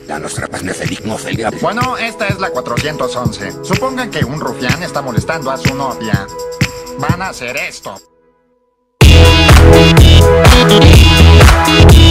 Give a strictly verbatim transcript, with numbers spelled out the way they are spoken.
La nostra paz me feliz, no feliz. Bueno, esta es la cuatrocientos once. Supongan que un rufián está molestando a su novia. Van a hacer esto.